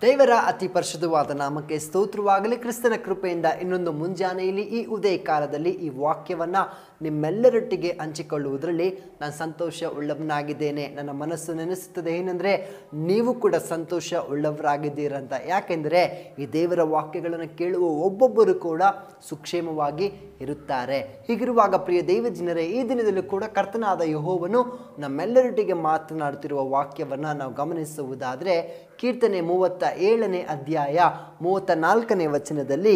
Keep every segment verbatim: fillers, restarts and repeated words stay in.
ದೇವರ ಅತಿ ಪರಿಶುದ್ಧವಾದ ನಾಮಕ್ಕೆ ಸ್ತೋತ್ರವಾಗಲಿ. ಕ್ರಿಸ್ತನ ಕೃಪೆಯಿಂದ ಇನ್ನೊಂದು ಮುಂಜಾನೆಯಲ್ಲಿ ಈ ಉದಯ ಕಾಲದಲ್ಲಿ ಈ ವಾಕ್ಯವನ್ನು ನಿಮ್ಮೆಲ್ಲರೊಟ್ಟಿಗೆ ಹಂಚಿಕೊಳ್ಳುವುದರಲ್ಲಿ ನಾನು ಸಂತೋಷ ಉಳ್ಳವನಾಗಿದ್ದೇನೆ. ನನ್ನ ಮನಸ್ಸು ನೆನೆಸುತ್ತದೆ ಏನಂದರೆ ನೀವು ಕೂಡ ಸಂತೋಷ ಉಳ್ಳವರಾಗಿದ್ದೀರಂತ. ಯಾಕೆಂದರೆ ಈ ದೇವರ ವಾಕ್ಯಗಳನ್ನು ಕೇಳುವ ಒಬ್ಬೊಬ್ಬರು ಕೂಡ ಸುಕ್ಷೇಮವಾಗಿ ಇರುತ್ತಾರೆ. ಹೀಗಿರುವಾಗ ಪ್ರಿಯ ದೇವ ಜನರೇ, ಈ ದಿನದಲ್ಲೂ ಕೂಡ ಕರ್ತನಾದ ಯೆಹೋವನು ನಮ್ಮೆಲ್ಲರೊಟ್ಟಿಗೆ ಮಾತನಾಡುತ್ತಿರುವ ವಾಕ್ಯವನ್ನು ನಾವು ಗಮನಿಸುವುದಾದರೆ ಕೀರ್ತನೆ ಮೂವತ್ತ ಏಳನೇ ಅಧ್ಯಾಯ ಮೂವತ್ತ ನಾಲ್ಕನೇ ವಚನದಲ್ಲಿ,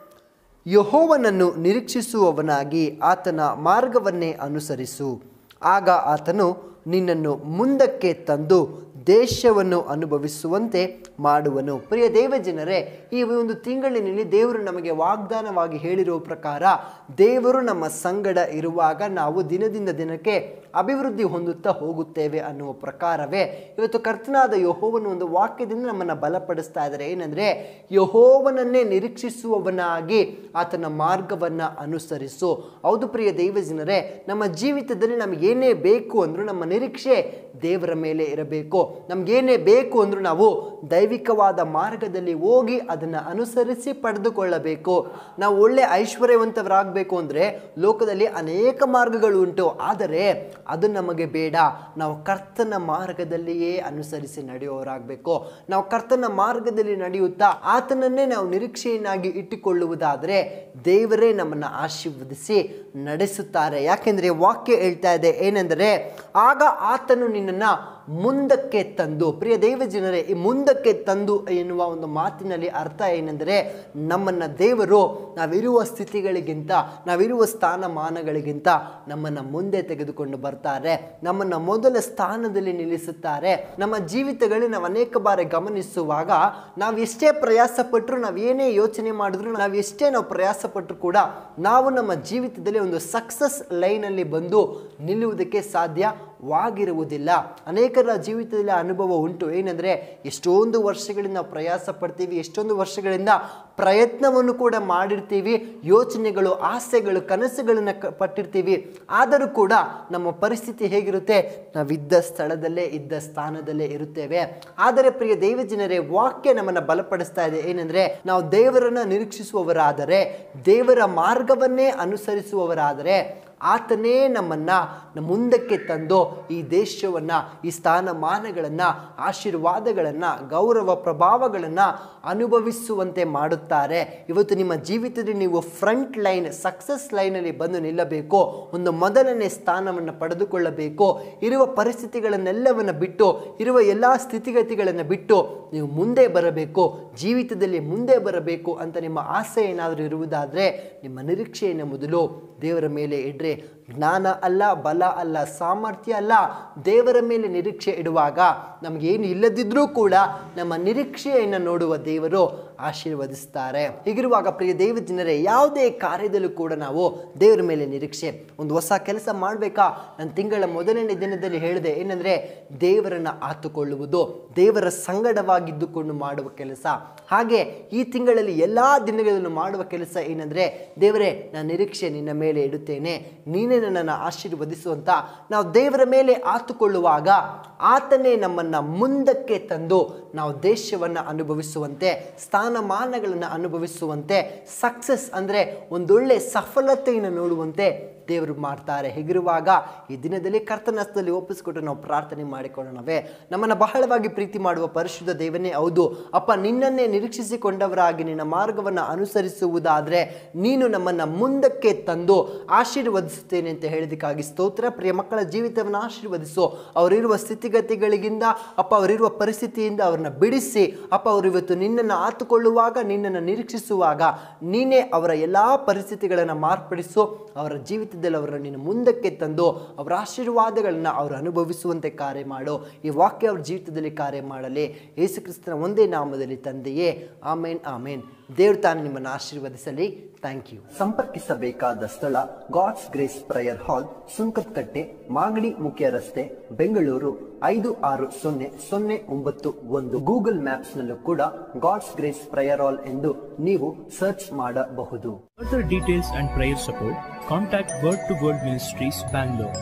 ಯೆಹೋವನನ್ನು ನಿರೀಕ್ಷಿಸುವವನಾಗಿ ಆತನ ಮಾರ್ಗವನ್ನೇ ಅನುಸರಿಸು, ಆಗ ಆತನು ನಿನ್ನನ್ನು ಮುಂದಕ್ಕೆ ತಂದು ದೇಶವನ್ನು ಅನುಭವಿಸುವಂತೆ ಮಾಡುವನು. ಪ್ರಿಯ ದೇವ ಜನರೇ, ಈ ಒಂದು ತಿಂಗಳಿನಲ್ಲಿ ದೇವರು ನಮಗೆ ವಾಗ್ದಾನವಾಗಿ ಹೇಳಿರುವ ಪ್ರಕಾರ ದೇವರು ನಮ್ಮ ಸಂಗಡ ಇರುವಾಗ ನಾವು ದಿನದಿಂದ ದಿನಕ್ಕೆ ಅಭಿವೃದ್ಧಿ ಹೊಂದುತ್ತಾ ಹೋಗುತ್ತೇವೆ ಅನ್ನುವ ಪ್ರಕಾರವೇ ಇವತ್ತು ಕರ್ತನಾದ ಯೆಹೋವನ ಒಂದು ವಾಕ್ಯದಿಂದ ನಮ್ಮನ್ನು ಬಲಪಡಿಸ್ತಾ ಇದ್ದಾರೆ. ಏನಂದರೆ, ಯೆಹೋವನನ್ನೇ ನಿರೀಕ್ಷಿಸುವವನಾಗಿ ಆತನ ಮಾರ್ಗವನ್ನು ಅನುಸರಿಸು. ಹೌದು ಪ್ರಿಯ ದೇವ ಜನರೇ, ನಮ್ಮ ಜೀವಿತದಲ್ಲಿ ನಮಗೇನೇ ಬೇಕು ಅಂದರೂ ನಮ್ಮ ನಿರೀಕ್ಷೆ ದೇವರ ಮೇಲೆ ಇರಬೇಕು. ನಮಗೇನೇ ಬೇಕು ಅಂದರೂ ನಾವು ದೈವಿಕವಾದ ಮಾರ್ಗದಲ್ಲಿ ಹೋಗಿ ಅದನ್ನು ಅನುಸರಿಸಿ ಪಡೆದುಕೊಳ್ಳಬೇಕು. ನಾವು ಒಳ್ಳೆ ಐಶ್ವರ್ಯವಂತರಾಗಬೇಕು ಅಂದರೆ ಲೋಕದಲ್ಲಿ ಅನೇಕ ಮಾರ್ಗಗಳು ಉಂಟು, ಆದರೆ ಅದು ನಮಗೆ ಬೇಡ. ನಾವು ಕರ್ತನ ಮಾರ್ಗದಲ್ಲಿಯೇ ಅನುಸರಿಸಿ ನಡೆಯುವವರಾಗಬೇಕು. ನಾವು ಕರ್ತನ ಮಾರ್ಗದಲ್ಲಿ ನಡೆಯುತ್ತಾ ಆತನನ್ನೇ ನಾವು ನಿರೀಕ್ಷೆಯನ್ನಾಗಿ ಇಟ್ಟುಕೊಳ್ಳುವುದಾದರೆ ದೇವರೇ ನಮ್ಮನ್ನು ಆಶೀರ್ವದಿಸಿ ನಡೆಸುತ್ತಾರೆ. ಯಾಕೆಂದರೆ ವಾಕ್ಯ ಹೇಳ್ತಾ ಇದೆ ಏನೆಂದರೆ, ಆಗ ಆತನು ನಿನ್ನನ್ನು ಮುಂದಕ್ಕೆ ತಂದು. ಪ್ರಿಯ ದೇವ ಜನರೇ, ಈ ಮುಂದಕ್ಕೆ ತಂದು ಎನ್ನುವ ಒಂದು ಮಾತಿನಲ್ಲಿ ಅರ್ಥ ಏನೆಂದರೆ, ನಮ್ಮನ್ನು ದೇವರು ನಾವಿರುವ ಸ್ಥಿತಿಗಳಿಗಿಂತ ನಾವಿರುವ ಸ್ಥಾನಮಾನಗಳಿಗಿಂತ ನಮ್ಮನ್ನು ಮುಂದೆ ತೆಗೆದುಕೊಂಡು ಬರ್ತಾರೆ. ನಮ್ಮನ್ನು ಮೊದಲ ಸ್ಥಾನದಲ್ಲಿ ನಿಲ್ಲಿಸುತ್ತಾರೆ. ನಮ್ಮ ಜೀವಿತಗಳಲ್ಲಿ ನಾವು ಅನೇಕ ಬಾರಿ ಗಮನಿಸುವಾಗ ನಾವು ಎಷ್ಟೇ ಪ್ರಯಾಸ ಪಟ್ಟರು, ನಾವು ಏನೇ ಯೋಚನೆ ಮಾಡಿದ್ರು, ನಾವು ಎಷ್ಟೇ ನಾವು ಪ್ರಯಾಸ ಪಟ್ಟರು ಕೂಡ ನಾವು ನಮ್ಮ ಜೀವಿತದಲ್ಲಿ ಒಂದು ಸಕ್ಸಸ್ ಲೈನಲ್ಲಿ ಬಂದು ನಿಲ್ಲುವುದಕ್ಕೆ ಸಾಧ್ಯವಾಗಿರುವುದಿಲ್ಲ. ಅನೇಕರ ಜೀವಿತದಲ್ಲಿ ಅನುಭವ ಉಂಟು. ಏನಂದರೆ, ಎಷ್ಟೊಂದು ವರ್ಷಗಳಿಂದ ನಾವು ಪ್ರಯಾಸ ಪಡ್ತೀವಿ, ಎಷ್ಟೊಂದು ವರ್ಷಗಳಿಂದ ಪ್ರಯತ್ನವನ್ನು ಕೂಡ ಮಾಡಿರ್ತೀವಿ, ಯೋಚನೆಗಳು, ಆಸೆಗಳು, ಕನಸುಗಳನ್ನು ಪಟ್ಟಿರ್ತೀವಿ. ಆದರೂ ಕೂಡ ನಮ್ಮ ಪರಿಸ್ಥಿತಿ ಹೇಗಿರುತ್ತೆ? ನಾವಿದ್ದ ಸ್ಥಳದಲ್ಲೇ ಇದ್ದ ಸ್ಥಾನದಲ್ಲೇ ಇರುತ್ತೇವೆ. ಆದರೆ ಪ್ರಿಯ ದೇವ ಜನರೇ, ವಾಕ್ಯ ನಮ್ಮನ್ನು ಬಲಪಡಿಸ್ತಾ ಇದೆ ಏನಂದರೆ, ನಾವು ದೇವರನ್ನು ನಿರೀಕ್ಷಿಸುವವರಾದರೆ, ದೇವರ ಮಾರ್ಗವನ್ನೇ ಅನುಸರಿಸುವವರಾದರೆ ಆತನೇ ನಮ್ಮನ್ನು ಮುಂದಕ್ಕೆ ತಂದು ಈ ದೇಶವನ್ನು, ಈ ಸ್ಥಾನಮಾನಗಳನ್ನು, ಆಶೀರ್ವಾದಗಳನ್ನು, ಗೌರವ ಪ್ರಭಾವಗಳನ್ನು ಅನುಭವಿಸುವಂತೆ ಮಾಡುತ್ತಾರೆ. ಇವತ್ತು ನಿಮ್ಮ ಜೀವಿತದಲ್ಲಿ ನೀವು ಫ್ರಂಟ್ ಲೈನ್, ಸಕ್ಸಸ್ ಲೈನಲ್ಲಿ ಬಂದು ನಿಲ್ಲಬೇಕು, ಒಂದು ಮೊದಲನೇ ಸ್ಥಾನವನ್ನು ಪಡೆದುಕೊಳ್ಳಬೇಕು. ಇರುವ ಪರಿಸ್ಥಿತಿಗಳನ್ನೆಲ್ಲವನ್ನು ಬಿಟ್ಟು, ಇರುವ ಎಲ್ಲ ಸ್ಥಿತಿಗತಿಗಳನ್ನು ಬಿಟ್ಟು ನೀವು ಮುಂದೆ ಬರಬೇಕು, ಜೀವಿತದಲ್ಲಿ ಮುಂದೆ ಬರಬೇಕು ಅಂತ ನಿಮ್ಮ ಆಸೆ ಏನಾದರೂ ಇರುವುದಾದರೆ ನಿಮ್ಮ ನಿರೀಕ್ಷೆಯನ್ನು ಮೊದಲು ದೇವರ ಮೇಲೆ ಇಡ್ರಿ. ಜ್ಞಾನ ಅಲ್ಲ, ಬಲ ಅಲ್ಲ, ಸಾಮರ್ಥ್ಯ ಅಲ್ಲ, ದೇವರ ಮೇಲೆ ನಿರೀಕ್ಷೆ ಇಡುವಾಗ ನಮಗೇನು ಇಲ್ಲದಿದ್ರೂ ಕೂಡ ನಮ್ಮ ನಿರೀಕ್ಷೆಯನ್ನು ನೋಡುವ ದೇವರು ಆಶೀರ್ವದಿಸ್ತಾರೆ. ಹೀಗಿರುವಾಗ ಪ್ರಿಯ ದೇವ ಜನರೇ, ಯಾವುದೇ ಕಾರ್ಯದಲ್ಲೂ ಕೂಡ ನಾವು ದೇವರ ಮೇಲೆ ನಿರೀಕ್ಷೆ. ಒಂದು ಹೊಸ ಕೆಲಸ ಮಾಡಬೇಕಾ? ನಾನು ತಿಂಗಳ ಮೊದಲನೇ ದಿನದಲ್ಲಿ ಹೇಳಿದೆ ಏನಂದರೆ, ದೇವರನ್ನು ಆತುಕೊಳ್ಳುವುದು, ದೇವರ ಸಂಗಡವಾಗಿದ್ದುಕೊಂಡು ಮಾಡುವ ಕೆಲಸ. ಹಾಗೆ ಈ ತಿಂಗಳಲ್ಲಿ ಎಲ್ಲ ದಿನಗಳಲ್ಲೂ ಮಾಡುವ ಕೆಲಸ ಏನಂದರೆ, ದೇವರೇ ನಾನು ನಿರೀಕ್ಷೆ ನಿನ್ನ ಮೇಲೆ ಇಡುತ್ತೇನೆ, ನೀನೇ ನನ್ನನ್ನು ಆಶೀರ್ವದಿಸುವಂತ ನಾವು ದೇವರ ಮೇಲೆ ಆತುಕೊಳ್ಳುವಾಗ ಆತನೇ ನಮ್ಮನ್ನು ಮುಂದಕ್ಕೆ ತಂದು ನಾವು ದೇಶವನ್ನು ಅನುಭವಿಸುವಂತೆ, ಸ್ಥಾನಮಾನಗಳನ್ನು ಅನುಭವಿಸುವಂತೆ, ಸಕ್ಸಸ್ ಅಂದರೆ ಒಂದೊಳ್ಳೆ ಸಫಲತೆಯನ್ನು ನೋಡುವಂತೆ ದೇವರು ಮಾಡ್ತಾರೆ. ಹೀಗಿರುವಾಗ ಈ ದಿನದಲ್ಲಿ ಕರ್ತನ ಹಸ್ತದಲ್ಲಿ ಒಪ್ಪಿಸಿಕೊಟ್ಟು ನಾವು ಪ್ರಾರ್ಥನೆ ಮಾಡಿಕೊಳ್ಳೋಣವೇ. ನಮ್ಮನ್ನು ಬಹಳವಾಗಿ ಪ್ರೀತಿ ಮಾಡುವ ಪರಿಶುದ್ಧ ದೇವನೇ, ಹೌದು ಅಪ್ಪ, ನಿನ್ನನ್ನೇ ನಿರೀಕ್ಷಿಸಿಕೊಂಡವರಾಗಿ ನಿನ್ನ ಮಾರ್ಗವನ್ನು ಅನುಸರಿಸುವುದಾದರೆ ನೀನು ನಮ್ಮನ್ನು ಮುಂದಕ್ಕೆ ತಂದು ಆಶೀರ್ವದಿಸುತ್ತೇನೆ ಅಂತ ಹೇಳಿದಕ್ಕಾಗಿ ಸ್ತೋತ್ರ. ಪ್ರಿಯ ಮಕ್ಕಳ ಜೀವಿತವನ್ನು ಆಶೀರ್ವದಿಸು. ಅವರಿರುವ ಸ್ಥಿತಿಗತಿಗಳಿಗಿಂದ ಅಪ್ಪ, ಅವರಿರುವ ಪರಿಸ್ಥಿತಿಯಿಂದ ಅವ್ರನ್ನ ಬಿಡಿಸಿ ಅಪ್ಪ, ಅವರು ಇವತ್ತು ನಿನ್ನನ್ನು ಆತುಕೊಳ್ಳುವಾಗ, ನಿನ್ನನ್ನು ನಿರೀಕ್ಷಿಸುವಾಗ ನೀನೇ ಅವರ ಎಲ್ಲ ಪರಿಸ್ಥಿತಿಗಳನ್ನು ಮಾರ್ಪಡಿಸು. ಅವರ ಜೀವಿತ ಅವರನ್ನು ನೀನು ಮುಂದಕ್ಕೆ ತಂದು ಅವರ ಆಶೀರ್ವಾದಗಳನ್ನು ಅವರು ಅನುಭವಿಸುವಂತೆ ಕಾರ್ಯ ಮಾಡು. ಈ ವಾಕ್ಯ ಅವರ ಜೀವಿತದಲ್ಲಿ ಕಾರ್ಯ ಮಾಡಲಿ. ಯೇಸು ಕ್ರಿಸ್ತನ ಒಂದೇ ನಾಮದಲ್ಲಿ ತಂದೆಯೇ, ಆಮೇನ್ ಆಮೇನ್. ದೇವರು ತಾನು ನಿಮ್ಮನ್ನು ಆಶೀರ್ವದಿಸಲಿ. Thank you. ಸಂಪರ್ಕಿಸಬೇಕಾದ ಸ್ಥಳ God's Grace Prayer Hall, Sunkadakatte, Magadi ಮುಖ್ಯ ರಸ್ತೆ, ಬೆಂಗಳೂರು ಐದು ಆರು ಸೊನ್ನೆ ಸೊನ್ನೆ ಒಂಬತ್ತು ಒಂದು. ಗೂಗಲ್ ಮ್ಯಾಪ್ಸ್ ನಲ್ಲೂ ಕೂಡ ಗಾಡ್ಸ್ ಗ್ರೇಸ್ ಪ್ರೇಯರ್ ಹಾಲ್ ಎಂದು ನೀವು ಸರ್ಚ್ ಮಾಡಬಹುದು. Further details and prayer support, contact Word to Word Ministries, Bangalore.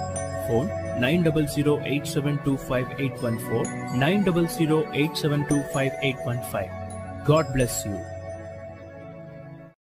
phone nine zero zero eight seven two five eight one four, nine zero zero eight seven two five eight one five. God bless you.